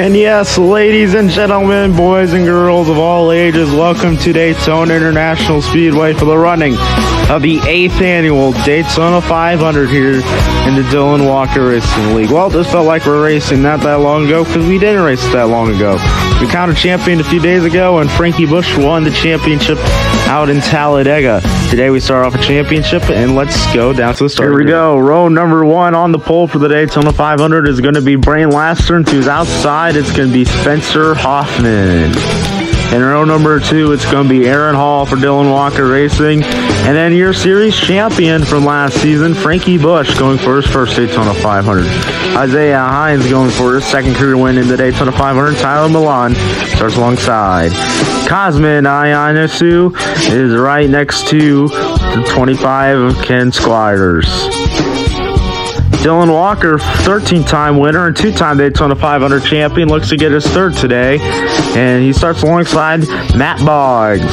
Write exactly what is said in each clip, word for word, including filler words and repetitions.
And yes, ladies and gentlemen, boys and girls of all ages, welcome to Daytona International Speedway for the running of the eighth annual Daytona five hundred here in the Dylan Walker Racing League. Well, this felt like we're racing not that long ago because we didn't race that long ago. We crowned a champion a few days ago, and Frankie Bush won the championship out in Talladega. Today we start off a championship, and let's go down to the start. Here we go. Row number one on the pole for the Daytona five hundred is going to be Brain Lastern. To his outside, it's going to be Spencer Hoffman. In row number two, it's going to be Aaron Hall for Dylan Walker Racing. And then your series champion from last season, Frankie Bush, going for his first Daytona five hundred. Isaiah Hines going for his second career win in the Daytona five hundred. Tyler Milan starts alongside. Cosmin Ayanasu is right next to the twenty-five of Ken Squires. Dylan Walker, thirteen-time winner and two-time Daytona five hundred champion, looks to get his third today. And he starts alongside Matt Boggs.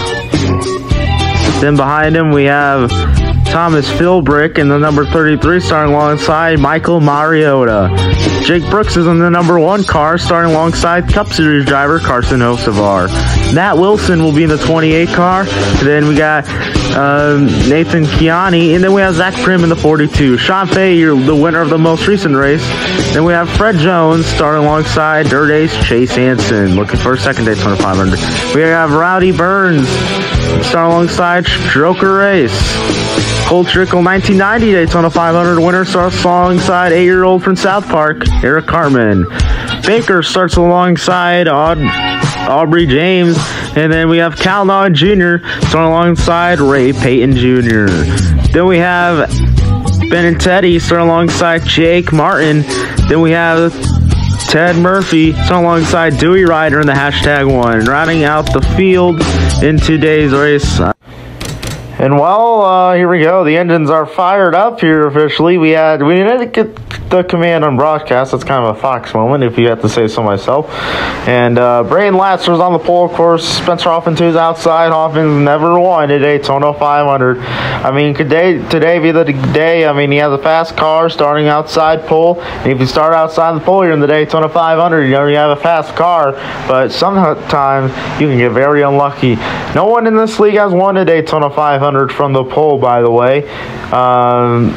Then behind him we have Thomas Philbrick in the number thirty-three, starting alongside Michael Mariota. Jake Brooks is in the number one car, starting alongside Cup Series driver Carson Hocevar. Matt Wilson will be in the twenty-eight car. Then we got um, Nathan Kiani, and then we have Zach Prim in the forty-two. Sean Fay, the winner of the most recent race. Then we have Fred Jones starting alongside Dirt Ace Chase Hansen, looking for a second Daytona five hundred. We have Rowdy Burns starting alongside Stroker Race. Cole Trickle, nineteen ninety Daytona five hundred winner, starts alongside eight-year-old from South Park, Eric Cartman. Baker starts alongside Aud Aubrey James. And then we have Cal Nod Junior starting alongside Ray Payton Junior Then we have Benintendi starting alongside Jake Martin. Then we have Ted Murphy starting alongside Dewey Ryder in the hashtag one. Rounding out the field in today's race. And well, uh, here we go. The engines are fired up here officially. We had we didn't get the command on broadcast. That's kind of a Fox moment, if you have to say so myself. And uh, Braden Latser's on the pole, of course. Spencer Hoffman to his outside. Hoffman's never won a Daytona five hundred. I mean, could they, today be the day? I mean, he has a fast car starting outside pole. And if you start outside the pole, you're in the Daytona five hundred. You know, you have a fast car. But sometimes you can get very unlucky. No one in this league has won a Daytona five hundred from the pole, by the way. Um,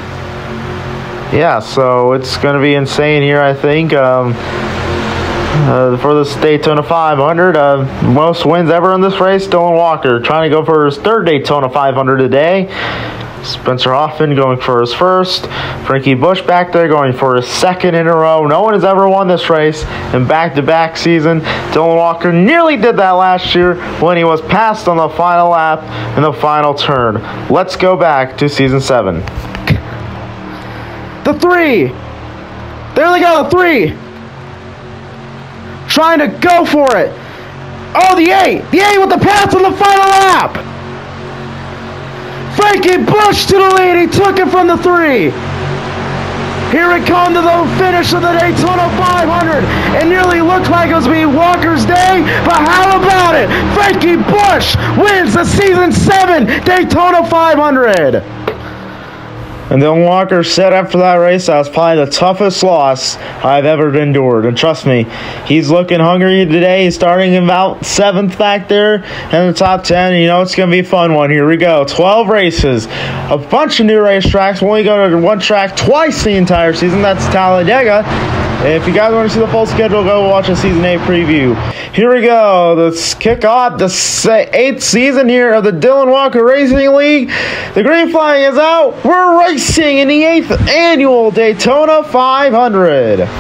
yeah, so it's going to be insane here, I think. Um, uh, for this Daytona five hundred, uh, most wins ever in this race, Dylan Walker trying to go for his third Daytona five hundred today. Spencer Hoffman going for his first. Frankie Bush back there going for his second in a row. No one has ever won this race in back-to-back season. Dylan Walker nearly did that last year when he was passed on the final lap in the final turn. Let's go back to season seven. The three. There they go, the three. Trying to go for it. Oh, the eight. The eight with the pass on the final lap. Frankie Bush to the lead. He took it from the three. Here it comes to the finish of the Daytona five hundred. It nearly looked like it was being Walker's day, but how about it? Frankie Bush wins the season seven Daytona five hundred. And Dylan Walker said after that race, that was probably the toughest loss I've ever endured. And trust me, he's looking hungry today. He's starting about seventh back there in the top ten. And you know it's going to be a fun one. Here we go. twelve races. A bunch of new racetracks. We'll only go to one track twice the entire season. That's Talladega. If you guys want to see the full schedule, go watch a Season eight preview. Here we go. Let's kick off the eighth season here of the Dylan Walker Racing League. The green flag is out. We're racing in the eighth annual Daytona five hundred.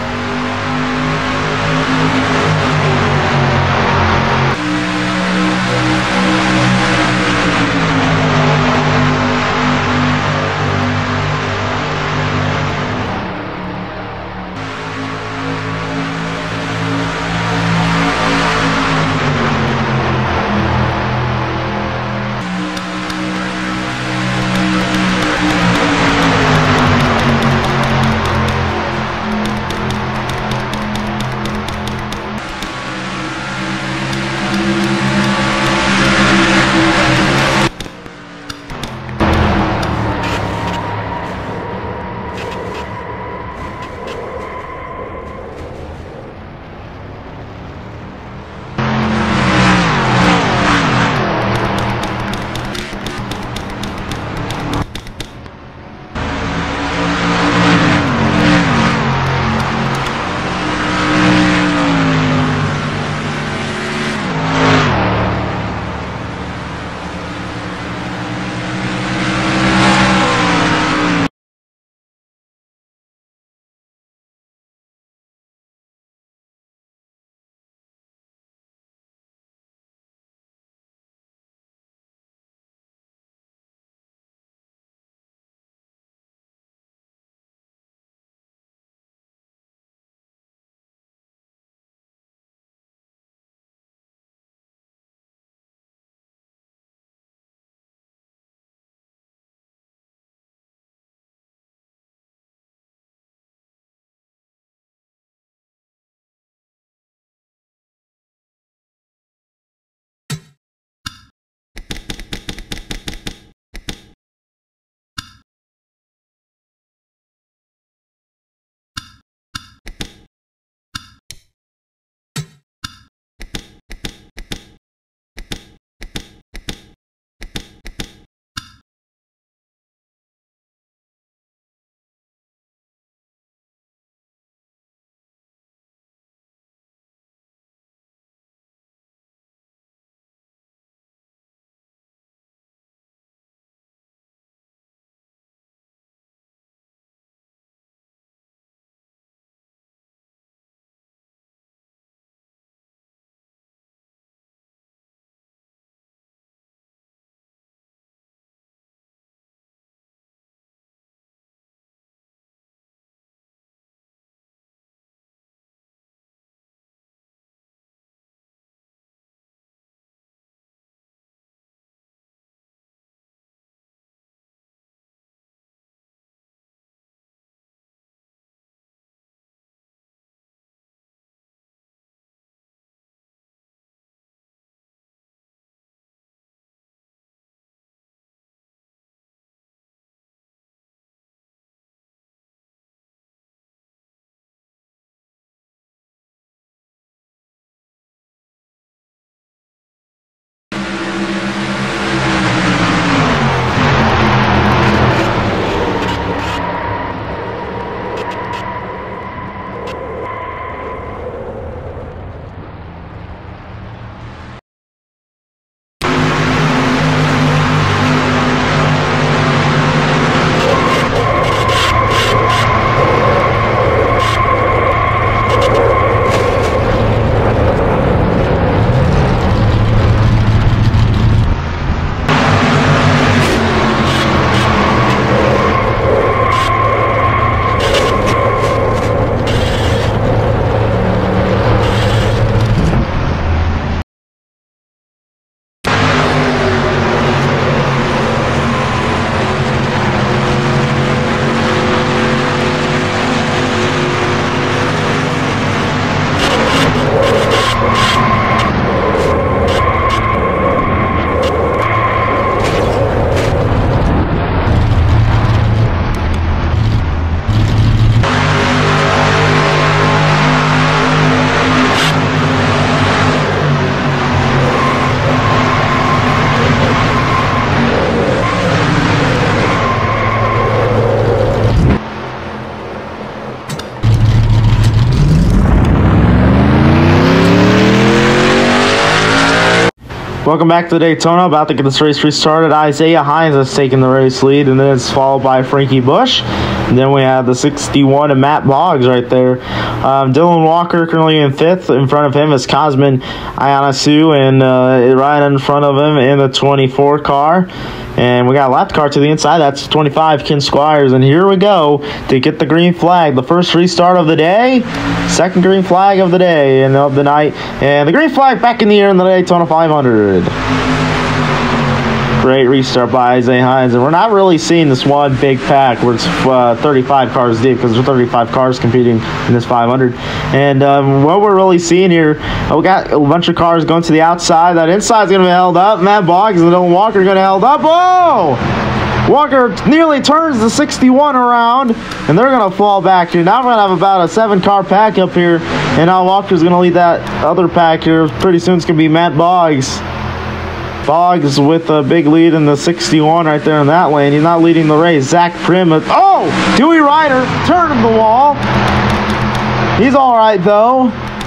Welcome back to Daytona. About to get this race restarted. Isaiah Hines has taken the race lead, and then it's followed by Frankie Bush. And then we have the sixty-one and Matt Boggs right there. Um, Dylan Walker currently in fifth. In front of him is Cosmin Ionisu, and uh, right in front of him in the twenty-four car. And we got a lap car to the inside. That's twenty-five, Ken Squires. And here we go to get the green flag. The first restart of the day. Second green flag of the day and of the night. And the green flag back in the air in the Daytona five hundred. Great restart by Isaiah Hines. And we're not really seeing this one big pack where it's uh, thirty-five cars deep, because there's thirty-five cars competing in this five hundred. And um, what we're really seeing here, uh, we got a bunch of cars going to the outside. That inside is going to be held up. Matt Boggs and Dylan Walker are going to held up. Oh! Walker nearly turns the sixty-one around, and they're going to fall back here. Now we're going to have about a seven-car pack up here, and now Walker's going to lead that other pack here. Pretty soon it's going to be Matt Boggs. Boggs with a big lead in the sixty-one right there in that lane. He's not leading the race. Zach Prim. Oh! Dewey Ryder turning the wall. He's all right, though.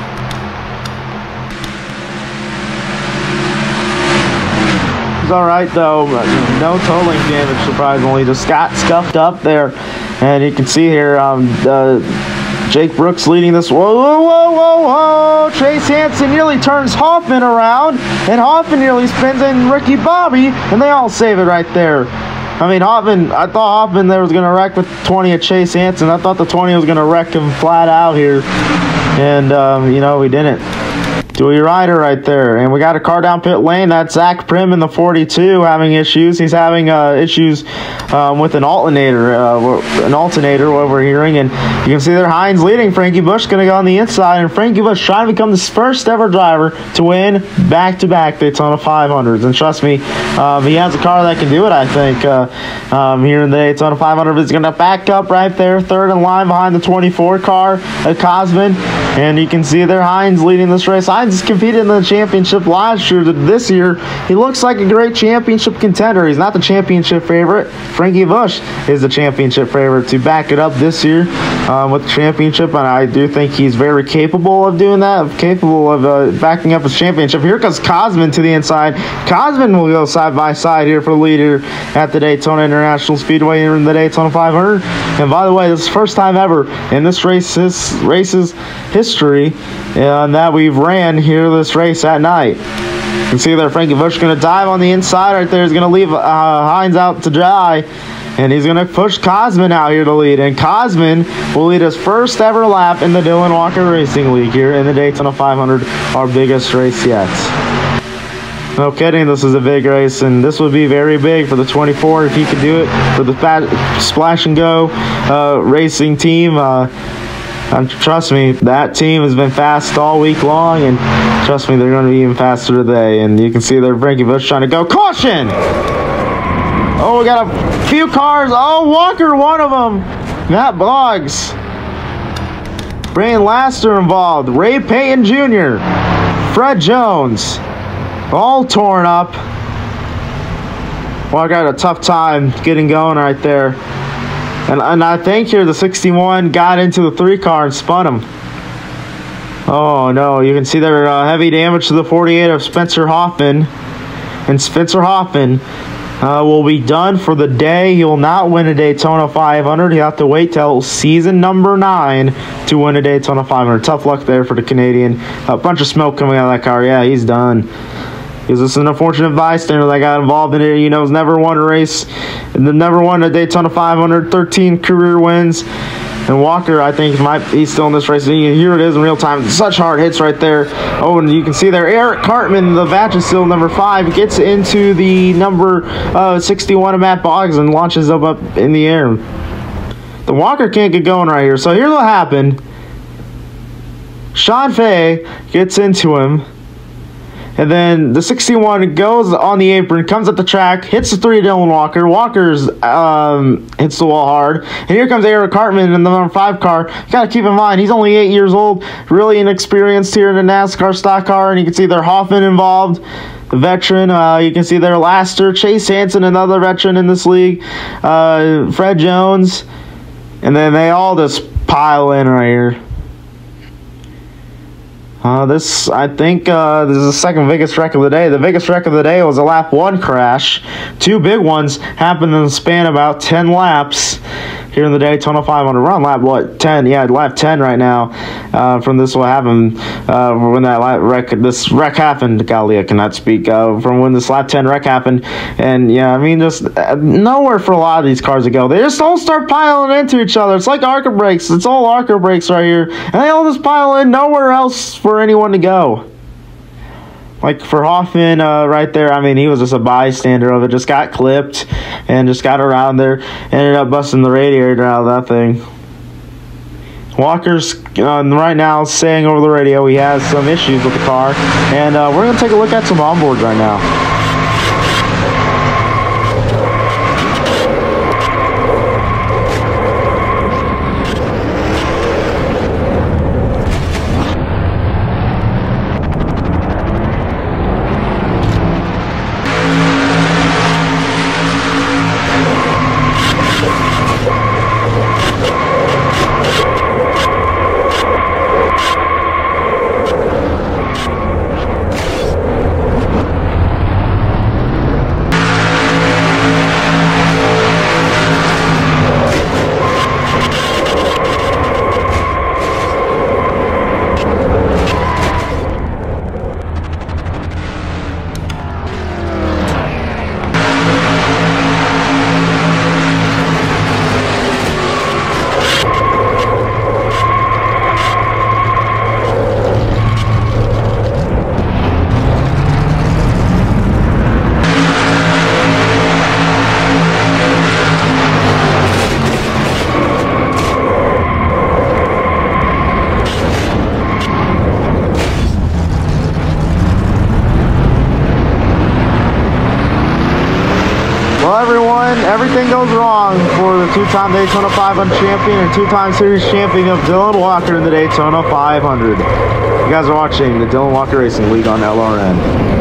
He's all right, though. No totaling damage, surprisingly. Just got scuffed up there. And you can see here, um, uh, Jake Brooks leading this. Whoa, whoa, whoa, whoa, whoa. Chase Hansen nearly turns Hoffman around, and Hoffman nearly spins in Ricky Bobby, and they all save it right there. I mean, Hoffman, I thought Hoffman there was going to wreck with twenty at Chase Hansen. I thought the twenty was going to wreck him flat out here, and, um, you know, he didn't. Dewey Ryder right there. And we got a car down pit lane. That's Zach Prim in the forty-two having issues. He's having uh, issues um, with an alternator, uh, an alternator, what we're hearing. And you can see there Hines leading. Frankie Bush going to go on the inside. And Frankie Bush trying to become the first ever driver to win back-to-back Daytona five hundreds. And trust me, um, he has a car that can do it, I think, uh, um, here in the Daytona five hundred. He's going to back up right there, third in line behind the twenty-four car at Cosmin. And you can see there Hines leading this race. Hines competed in the championship last year. This year, he looks like a great championship contender. He's not the championship favorite. Frankie Bush is the championship favorite to back it up this year um, with the championship, and I do think he's very capable of doing that, capable of uh, backing up his championship. Here comes Cosmin to the inside. Cosmin will go side by side here for the leader at the Daytona International Speedway here in the Daytona five hundred. And by the way, this is the first time ever in this race's race's history uh, that we've ran here this race at night. You can see there Frankie Bush going to dive on the inside right there. He's going to leave uh, Hines out to dry, and he's going to push Cosmin out here to lead. And Cosmin will lead his first ever lap in the Dylan Walker Racing League here in the Daytona five hundred, our biggest race yet. No kidding, this is a big race, and this would be very big for the twenty-four if he could do it, for the fat Splash and Go uh, racing team. Uh, And trust me, that team has been fast all week long, and trust me, they're going to be even faster today. And you can see there Frankie Bush trying to go. Caution! Oh, we got a few cars. Oh, Walker, one of them. Matt Boggs. Brian Laster involved. Ray Payton Junior Fred Jones. All torn up. Walker had a tough time getting going right there. And, and I think here the sixty-one got into the three car and spun him. Oh no, you can see there uh, heavy damage to the forty-eight of Spencer Hoffman. And Spencer Hoffman uh, will be done for the day. He will not win a Daytona five hundred. He'll have to wait till season number nine to win a Daytona five hundred. Tough luck there for the Canadian. A bunch of smoke coming out of that car. Yeah, he's done. Because this is an unfortunate bystander that got involved in it. You know, has never won a race, never won a Daytona five hundred, thirteen career wins. And Walker, I think, might he's still in this race. And here it is in real time. Such hard hits right there. Oh, and you can see there, Eric Cartman, the Vagisil number five, gets into the number uh, sixty-one of Matt Boggs and launches up up in the air. The Walker can't get going right here. So here's what happened. Sean Fay gets into him. And then the sixty-one goes on the apron, comes at the track, hits the three Dylan Walker. Walker's um, hits the wall hard. And here comes Eric Cartman in the number five car. You got to keep in mind, he's only eight years old, really inexperienced here in the NASCAR stock car. And you can see there Hoffman involved, the veteran. Uh, you can see there Laster, Chase Hansen, another veteran in this league, uh, Fred Jones. And then they all just pile in right here. Uh, this, I think, uh, this is the second biggest wreck of the day. The biggest wreck of the day was a lap one crash. Two big ones happened in the span of about ten laps here in the Daytona five hundred. We're on lap, what, ten? Yeah, lap ten right now. Uh, from this what happened, uh, when that lap wreck, this wreck happened. Golly, I cannot speak. Uh, from when this lap ten wreck happened. And, yeah, I mean, just uh, nowhere for a lot of these cars to go. They just all start piling into each other. It's like ARCA brakes. It's all ARCA brakes right here. And they all just pile in, nowhere else for anyone to go. Like for Hoffman, uh, right there, I mean, he was just a bystander of it. Just got clipped and just got around there. Ended up busting the radiator out of that thing. Walker's uh, right now saying over the radio he has some issues with the car. And uh, we're going to take a look at some onboards right now. Everything goes wrong for the two-time Daytona five hundred champion and two-time series champion of Dylan Walker in the Daytona five hundred. You guys are watching the Dylan Walker Racing League on L R N.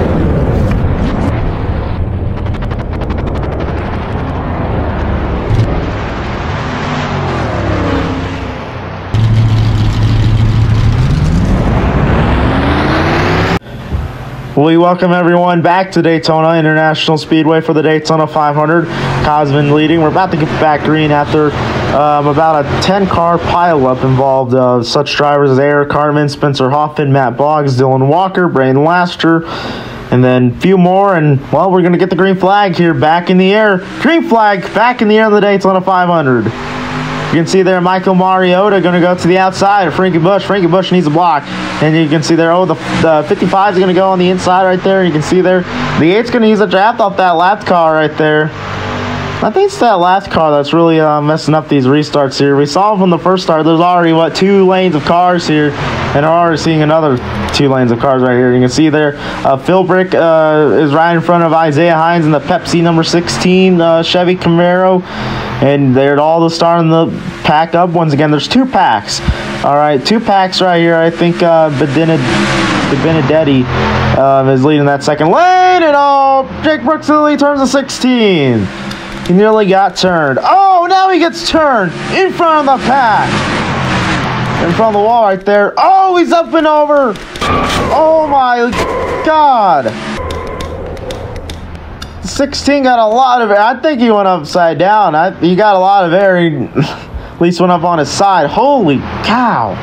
We welcome everyone back to Daytona International Speedway for the Daytona five hundred. Cosman leading. We're about to get back green after um, about a ten car pileup involved uh, such drivers as Eric Cartman, Spencer Hoffman, Matt Boggs, Dylan Walker, Braden Laster, and then a few more. And, well, we're going to get the green flag here back in the air. Green flag back in the air of the Daytona five hundred. You can see there Michael Mariota going to go to the outside of Frankie Bush. Frankie Bush needs a block. And you can see there, oh, the, the fifty-five is going to go on the inside right there. And you can see there, the eight's going to use a draft off that lap car right there. I think it's that last car that's really uh, messing up these restarts here. We saw from the first start, there's already, what, two lanes of cars here. And we're already seeing another two lanes of cars right here. You can see there, uh, Philbrick uh, is right in front of Isaiah Hines in the Pepsi number sixteen uh, Chevy Camaro. And they're all the starting the pack up. Once again, there's two packs. All right, two packs right here. I think uh, Benedetti uh, is leading that second lane. And oh, Jake Brooks in the lead, turns to sixteen. He nearly got turned. Oh, now he gets turned in front of the pack. In front of the wall right there. Oh, he's up and over. Oh, my God. sixteen got a lot of air. I think he went upside down. I, he got a lot of air. He at least went up on his side. Holy cow.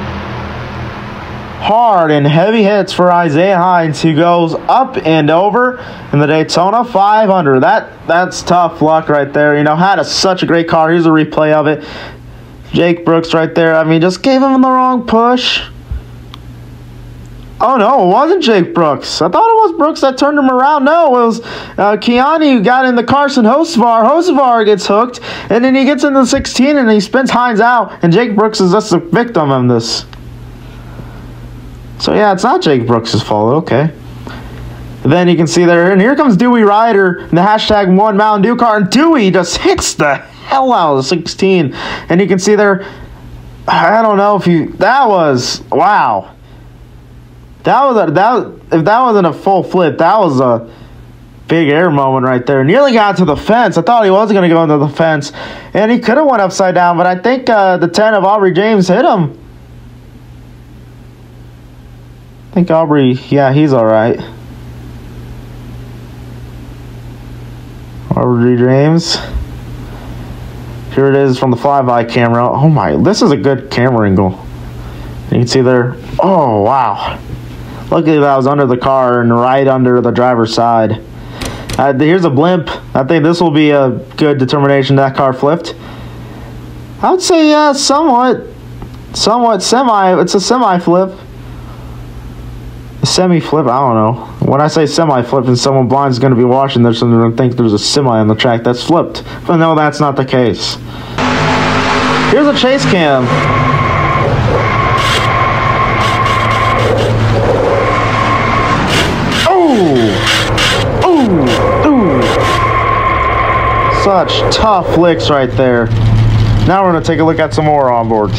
Hard and heavy hits for Isaiah Hines, who goes up and over in the Daytona five hundred. That That's tough luck right there. You know, had a, such a great car. Here's a replay of it. Jake Brooks right there. I mean, just gave him the wrong push. Oh, no, it wasn't Jake Brooks. I thought it was Brooks that turned him around. No, it was uh, Kiani who got into Carson Hocevar. Hocevar gets hooked, and then he gets into sixteen, and he spins Hines out, and Jake Brooks is just a victim of this. So, yeah, it's not Jake Brooks' fault. Okay. And then you can see there, and here comes Dewey Ryder in the hashtag one Mountain Dew car, and Dewey just hits the hell out of the sixteen. And you can see there, I don't know if you, that was, wow. That was a, that if that wasn't a full flip, that was a big air moment right there. Nearly got to the fence. I thought he was going to go into the fence, and he could have went upside down, but I think uh, the ten of Aubrey James hit him. I think Aubrey, yeah, he's all right. Aubrey James. Here it is from the flyby camera. Oh my, this is a good camera angle. You can see there. Oh, wow. Luckily that was under the car and right under the driver's side. Uh, here's a blimp. I think this will be a good determination that car flipped. I would say, yeah, somewhat. Somewhat semi. It's a semi-flip. A semi-flip, I don't know. When I say semi-flip and someone blind is going to be watching this and they're going to think there's a semi on the track that's flipped. But no, that's not the case. Here's a chase cam. Oh! Ooh! Ooh! Such tough flicks right there. Now we're going to take a look at some more onboards.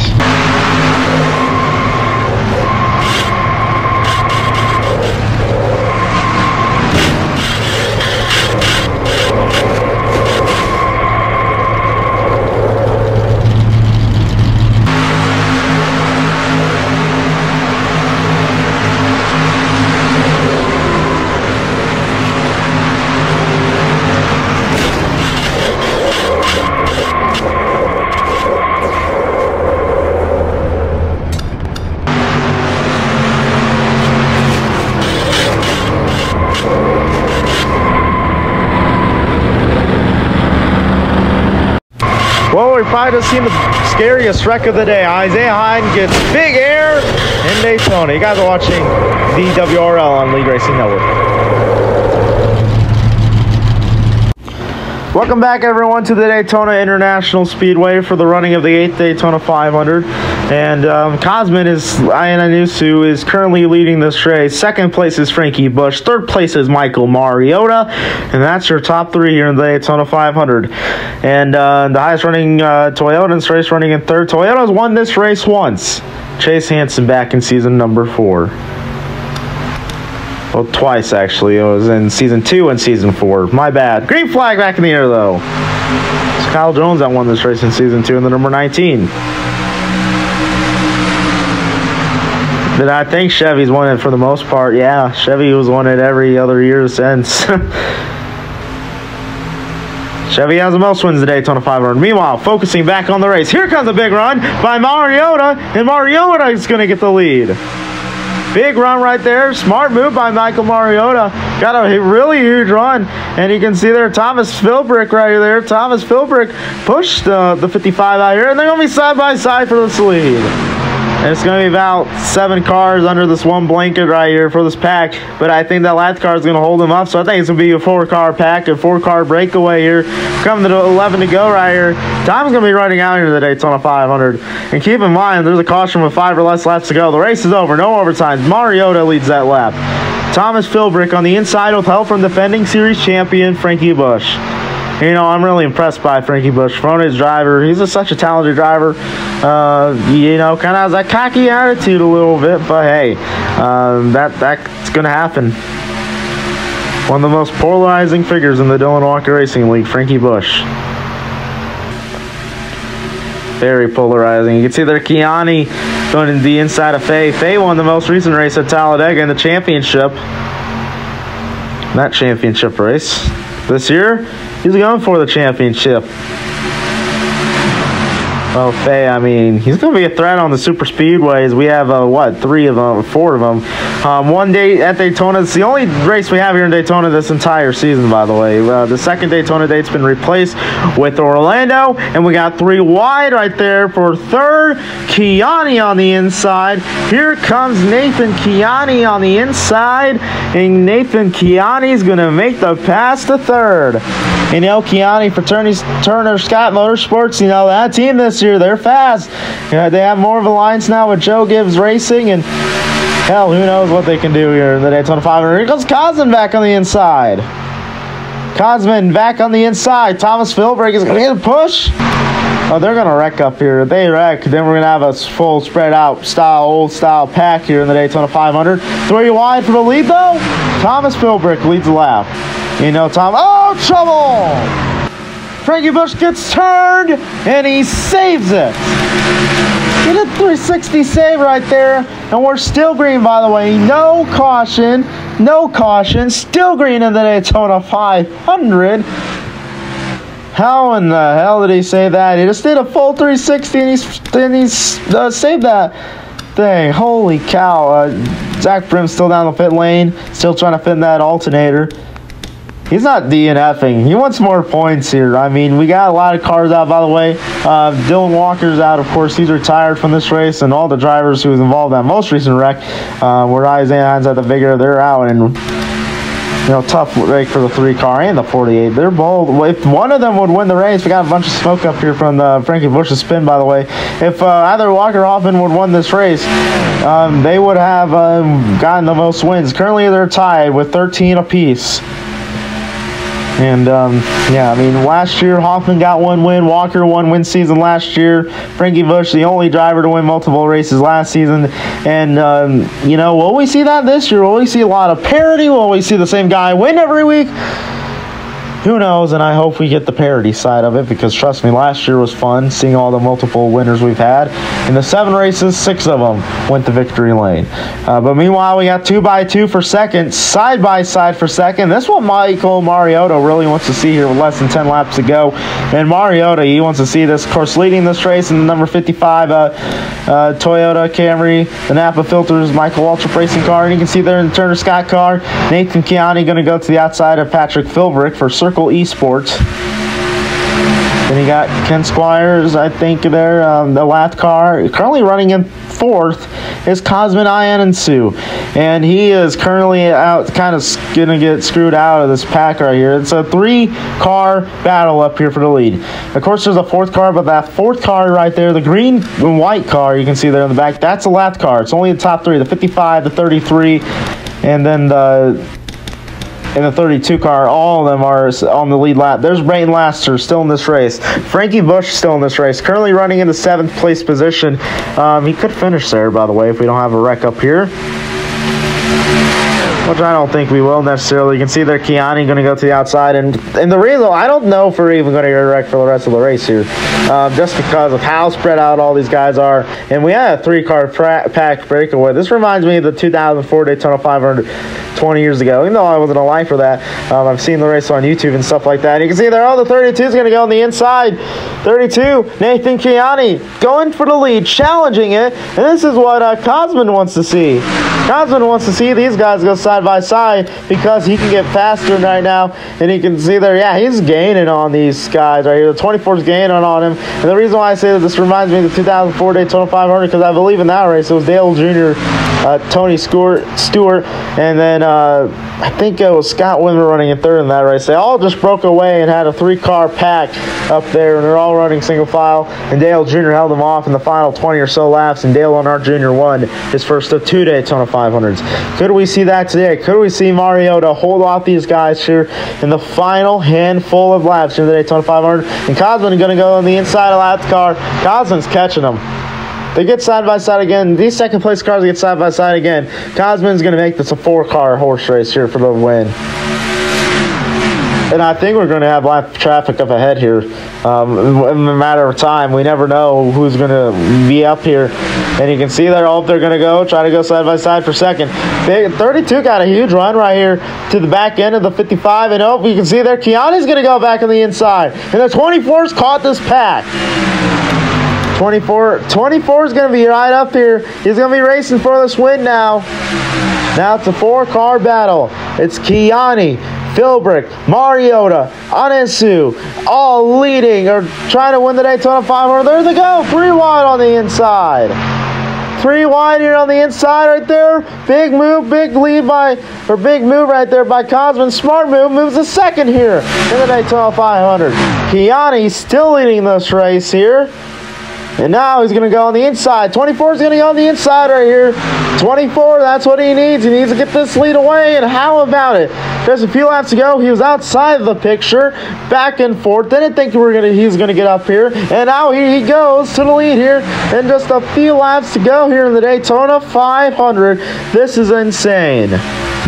Well, we've probably just seen the scariest wreck of the day. Isaiah Hayden gets big air in Daytona. You guys are watching D W R L on Lead Racing Network. Welcome back, everyone, to the Daytona International Speedway for the running of the eighth Daytona five hundred. And um, Cosman is, Iannusu is currently leading this race. Second place is Frankie Bush. Third place is Michael Mariota. And that's your top three here in the Daytona five hundred. And uh, the highest running uh, Toyota in this race, running in third. Toyota's won this race once. Chase Hansen back in season number four. Well, twice, actually. It was in season two and season four. My bad. Green flag back in the air, though. It's Kyle Jones that won this race in season two in the number nineteen. But I think Chevy's won it for the most part. Yeah, Chevy was won it every other year since. Chevy has the most wins the Daytona five hundred. Meanwhile, focusing back on the race. Here comes a big run by Mariota, and Mariota is going to get the lead. Big run right there. Smart move by Michael Mariota. Got a really huge run. And you can see there Thomas Philbrick right there. Thomas Philbrick pushed uh, the fifty-five out here. And they're going to be side by side for this lead. And it's going to be about seven cars under this one blanket right here for this pack. But I think that last car is going to hold them up. So I think it's going to be a four-car pack, a four-car breakaway here. Coming to eleven to go right here. Time's going to be running out here the Daytona five hundred. And keep in mind, there's a caution with five or less laps to go. The race is over. No overtime. Mariota leads that lap. Thomas Philbrick on the inside with help from defending series champion Frankie Bush. You know, I'm really impressed by Frankie Bush. From his driver, he's a, such a talented driver. Uh, you know, kind of has that cocky attitude a little bit, but hey, um, that that's going to happen. One of the most polarizing figures in the Dylan Walker Racing League, Frankie Bush. Very polarizing. You can see there Kiani going to the inside of Faye. Faye won the most recent race at Talladega in the championship. That championship race. This year, he's going for the championship. Oh, Faye, I mean, he's going to be a threat on the super speedways. We have, uh, what, three of them, four of them. Um, one day at Daytona. It's the only race we have here in Daytona this entire season, by the way. Uh, the second Daytona date's been replaced with Orlando, and we got three wide right there for third. Kiani on the inside. Here comes Nathan Kiani on the inside, and Nathan Kiani's going to make the pass to third. You know, Kiani for Turner, Turner Scott Motorsports, you know, that team this year, they're fast. You know, they have more of a alliance now with Joe Gibbs Racing, and hell, who knows what they can do here in the Daytona five hundred. Here comes Cosman back on the inside. Cosman back on the inside. Thomas Philbrick is going to get a push. Oh, they're going to wreck up here. If they wreck, then we're going to have a full spread out style, old style pack here in the Daytona five hundred. Three wide for the lead, though. Thomas Philbrick leads the lap. You know, Tom. Oh, trouble! Frankie Bush gets turned, and he saves it. Get a three sixty save right there, and we're still green, by the way. No caution, no caution. Still green in the Daytona five hundred. How in the hell did he save that? He just did a full three sixty, and he's, and he's uh, saved that thing. Holy cow. Uh, Zach Brim's still down the pit lane, still trying to fit in that alternator. He's not DNFing. He wants more points here. I mean, we got a lot of cars out, by the way. Uh, Dylan Walker's out, of course. He's retired from this race, and all the drivers who was involved in that most recent wreck, uh, where Isaiah Hines at the Vigor, they're out. And, you know, tough break for the three car and the forty-eight. They're both. If one of them would win the race, we got a bunch of smoke up here from the Frankie Bush's spin, by the way. If uh, either Walker or Hoffman would win this race, um, they would have um, gotten the most wins. Currently, they're tied with thirteen apiece. And, um, yeah, I mean, last year, Hoffman got one win. Walker won win season last year. Frankie Bush, the only driver to win multiple races last season. And, um, you know, will we see that this year? Will we see a lot of parity? Will we see the same guy win every week? Who knows, and I hope we get the parity side of it, because trust me, last year was fun seeing all the multiple winners we've had. In the seven races, six of them went to victory lane. Uh, but meanwhile, we got two by two for second, side by side for second. This is what Michael Mariota really wants to see here with less than ten laps to go. And Mariota, he wants to see this, of course, leading this race in the number fifty-five uh, uh, Toyota Camry, the Napa Filters, Michael Waltrip racing car. And you can see there in the Turner Scott car, Nathan Chiani going to go to the outside of Patrick Philbrick for Circle Esports. Then you got Ken Squires, I think, there, um, the Lath car. Currently running in fourth is Cosmin Iancu, and he is currently out, kind of going to get screwed out of this pack right here. It's a three-car battle up here for the lead. Of course, there's a fourth car, but that fourth car right there, the green and white car you can see there in the back, that's a Lath car. It's only the top three, the fifty-five, the thirty-three, and then the... in the thirty-two car, all of them are on the lead lap. There's Brayton Laster still in this race. Frankie Bush still in this race, currently running in the seventh place position. Um, he could finish there, by the way, if we don't have a wreck up here, which I don't think we will necessarily. You can see there Chiani going to go to the outside, and and the reason, I don't know if we're even going to get a wreck for the rest of the race here, um, just because of how spread out all these guys are. And we had a three-car pack breakaway. This reminds me of the two thousand four Daytona five hundred twenty years ago, even though I wasn't alive for that. Um, I've seen the race on YouTube and stuff like that. And you can see there, all the thirty-two is going to go on the inside. thirty-two, Nathan Chiani going for the lead, challenging it. And this is what uh, Cosmin wants to see. Cosmin wants to see these guys go side by side, because he can get faster right now. And you can see there, yeah, he's gaining on these guys right here. The twenty-four is gaining on him. And the reason why I say that this reminds me of the two thousand four Daytona five hundred, because I believe in that race, it was Dale Junior, uh, Tony Stewart, Stewart, and then uh, I think it was Scott Wimmer running in third in that race. They all just broke away and had a three-car pack up there, and they're all running single file. And Dale Junior held them off in the final twenty or so laps, and Dale Earnhardt Junior won his first of two Daytona five hundreds. Could we see that today? Could we see Mariota hold off these guys here in the final handful of laps in the Daytona five hundred? And Cosmin is going to go on the inside of that car. Cosmin's catching them. They get side by side again. These second place cars get side by side again. Cosmin's going to make this a four-car horse race here for the win. And I think we're going to have lap traffic up ahead here. Um, in a matter of time, we never know who's going to be up here. And you can see they're all they're going to go, try to go side by side for second. Big, thirty-two got a huge run right here to the back end of the fifty-five. And oh, you can see there, Chiani's going to go back on the inside. And the twenty-four's caught this pack. twenty-four, twenty-four is going to be right up here. He's going to be racing for this win now. Now it's a four-car battle. It's Chiani, Philbrick, Mariota, Iancu, all leading or trying to win the Daytona five hundred. There they go, three wide on the inside. Three wide here on the inside right there. Big move, big lead by, or big move right there by Cosmin. Smart move, moves the second here in the Daytona five hundred. Chiani still leading this race here. And now he's going to go on the inside. twenty-four is going to go on the inside right here. twenty-four, that's what he needs. He needs to get this lead away. And how about it? Just a few laps ago, he was outside of the picture, back and forth. Didn't think we were gonna, he was going to get up here. And now he goes to the lead here. And just a few laps to go here in the Daytona five hundred. This is insane.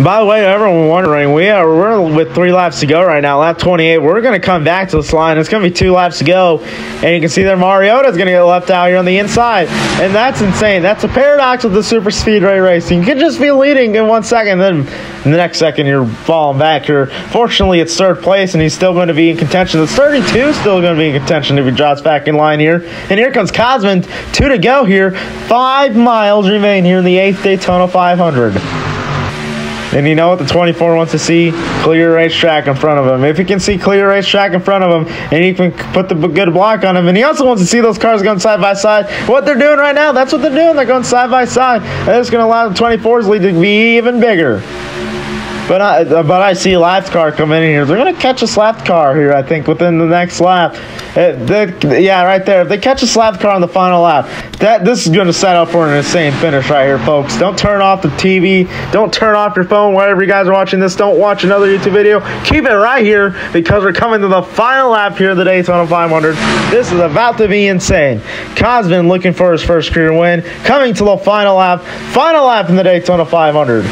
By the way, everyone wondering, we are we're with three laps to go right now. Lap twenty-eight. We're going to come back to this line. It's going to be two laps to go, and you can see there Mariota's going to get left out here on the inside, and that's insane. That's a paradox of the super speedway racing. You can just be leading in one second, then in the next second you're falling back. You're fortunately it's third place, and he's still going to be in contention. It's thirty-two still going to be in contention if he drops back in line here. And here comes Cosman. Two to go here. Five miles remain here in the eighth Daytona five hundred. And you know what the twenty-four wants to see? Clear racetrack in front of him. If he can see clear racetrack in front of him, and he can put the good block on him, and he also wants to see those cars going side by side. What they're doing right now, that's what they're doing. They're going side by side. And it's going to allow the twenty-four's lead to be even bigger. But I, but I see a lap car come in here. They're going to catch a slapped car here, I think, within the next lap. It, they, yeah, right there. If they catch a slapped car on the final lap, that this is going to set up for an insane finish right here, folks. Don't turn off the T V. Don't turn off your phone wherever you guys are watching this. Don't watch another YouTube video. Keep it right here because we're coming to the final lap here of the Daytona five hundred. This is about to be insane. Cosman looking for his first career win. Coming to the final lap. Final lap in the Daytona five hundred.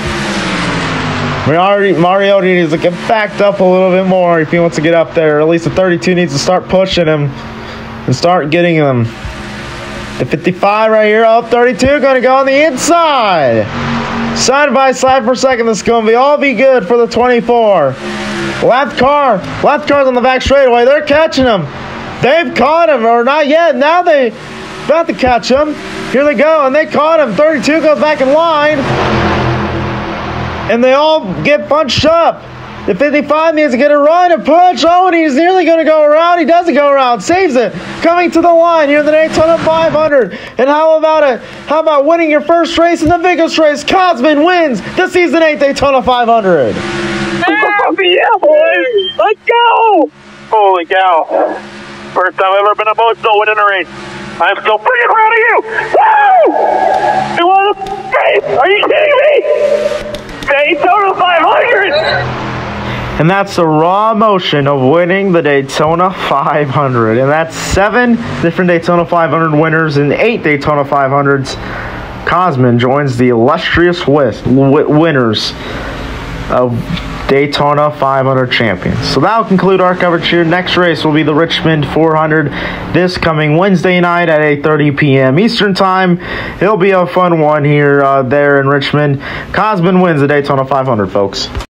Mariota needs to get backed up a little bit more if he wants to get up there. At least the thirty-two needs to start pushing him and start getting him. The fifty-five right here. Oh, thirty-two going to go on the inside. Side by side for a second. This is going to be all be good for the twenty-four. Left car. Left car's on the back straightaway. They're catching him. They've caught him, or not yet. Now they about to catch him. Here they go, and they caught him. thirty-two goes back in line. And they all get punched up. The fifty-five needs to get a run and push. Oh, and he's nearly going to go around. He doesn't go around. Saves it. Coming to the line here in the Daytona five hundred. And how about it? How about winning your first race in the biggest race? Cosman wins the Season eight Daytona five hundred. Yeah, boys. Let's go. Holy cow. First time I've ever been emotional winning a race. I'm so freaking proud of you. Woo! It was a race. Are you kidding me? Daytona five hundred! And that's the raw emotion of winning the Daytona five hundred. And that's seven different Daytona five hundred winners and eight Daytona five hundreds. Cosman joins the illustrious list winners of Daytona five hundred champions. So that will conclude our coverage here. Next race will be the Richmond four hundred this coming Wednesday night at eight thirty p m Eastern Time. It'll be a fun one here, uh, there in Richmond. Cosman wins the Daytona five hundred, folks.